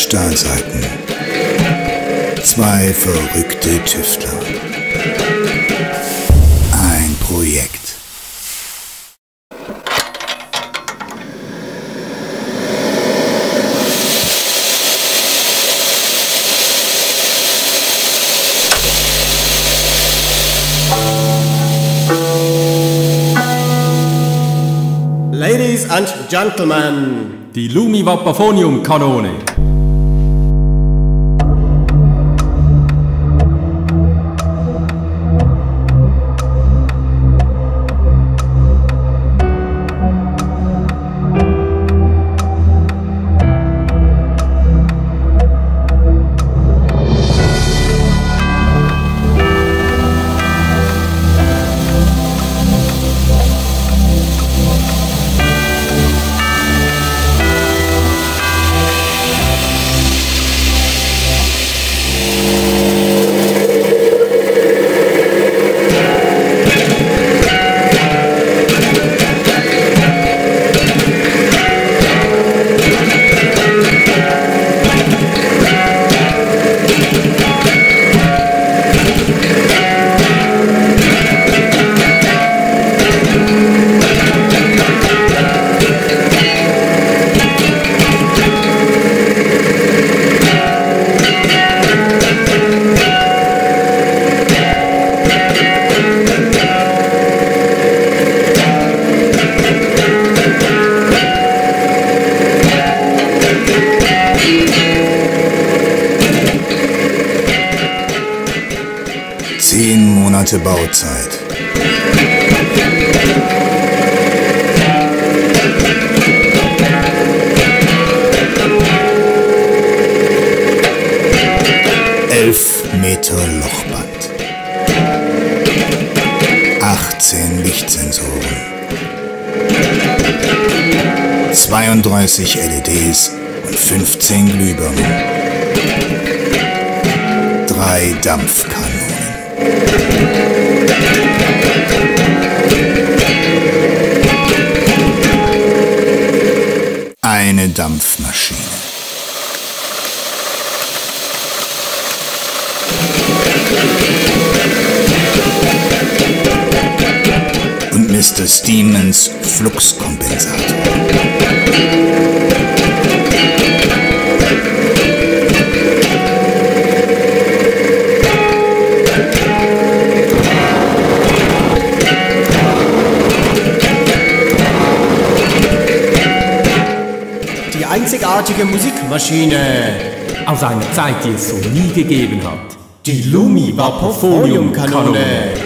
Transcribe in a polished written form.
Stahlseiten. Zwei verrückte Tüftler. Ein Projekt. Ladies and Gentlemen, die Lumi Vapophonium-Kanone. Monate Bauzeit. Meter Lochband. 18 Lichtsensoren. 32 LEDs und 15 Glühbirnen. 3 Dampfkanonen. Eine Dampfmaschine. Und Mr. Stevens Fluxkompensator. Die einzigartige Musikmaschine aus einer Zeit, die es so nie gegeben hat. Die Lumi Vapophonium-Kanone.